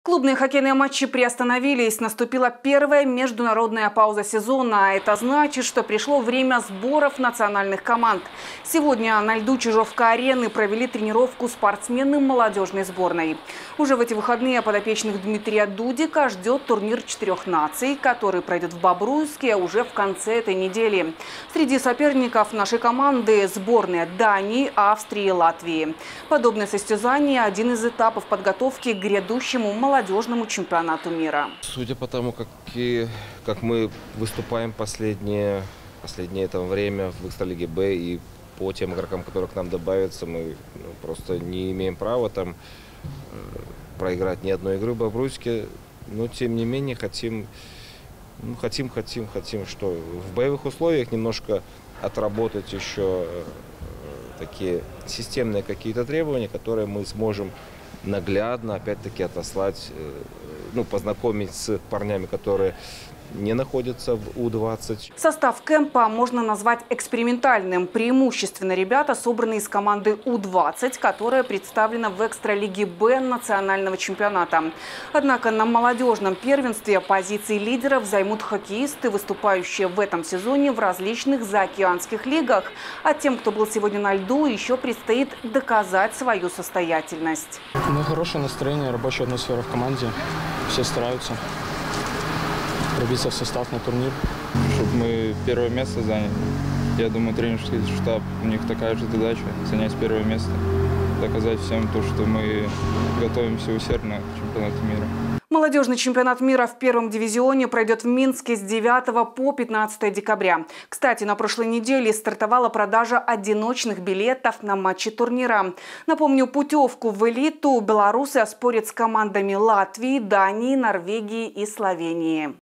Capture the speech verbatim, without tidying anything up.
Клубные хоккейные матчи приостановились. Наступила первая международная пауза сезона. Это значит, что пришло время сборов национальных команд. Сегодня на льду Чижовка-арены провели тренировку спортсмены молодежной сборной. Уже в эти выходные подопечных Дмитрия Дудика ждет турнир четырех наций, который пройдет в Бобруйске уже в конце этой недели. Среди соперников нашей команды сборные Дании, Австрии и Латвии. Подобное состязание – один из этапов подготовки к грядущему молодежному молодежному чемпионату мира. Судя по тому, как, и, как мы выступаем последнее, последнее это время в Экстралиге Б и по тем игрокам, которые к нам добавятся, мы ну, просто не имеем права там э, проиграть ни одной игры в Бобруйске. Но тем не менее хотим, ну, хотим, хотим, хотим, что в боевых условиях немножко отработать еще э, такие системные какие-то требования, которые мы сможем наглядно, опять-таки, отослать, ну, познакомить с парнями, которые не находятся в У двадцать. Состав кемпа можно назвать экспериментальным. Преимущественно ребята собраны из команды У двадцать, которая представлена в Экстралиге Б национального чемпионата. Однако на молодежном первенстве позиции лидеров займут хоккеисты, выступающие в этом сезоне в различных заокеанских лигах. А тем, кто был сегодня на льду, еще предстоит доказать свою состоятельность. Ну, хорошее настроение, рабочая атмосфера в команде. Все стараются пробиться в состав на турнир. Чтобы мы первое место заняли. Я думаю, тренерский штаб, у них такая же задача – занять первое место. Доказать всем то, что мы готовимся усердно к чемпионату мира. Молодежный чемпионат мира в первом дивизионе пройдет в Минске с девятого по пятнадцатое декабря. Кстати, на прошлой неделе стартовала продажа одиночных билетов на матчи турнира. Напомню, путевку в элиту белорусы оспорят с командами Латвии, Дании, Норвегии и Словении.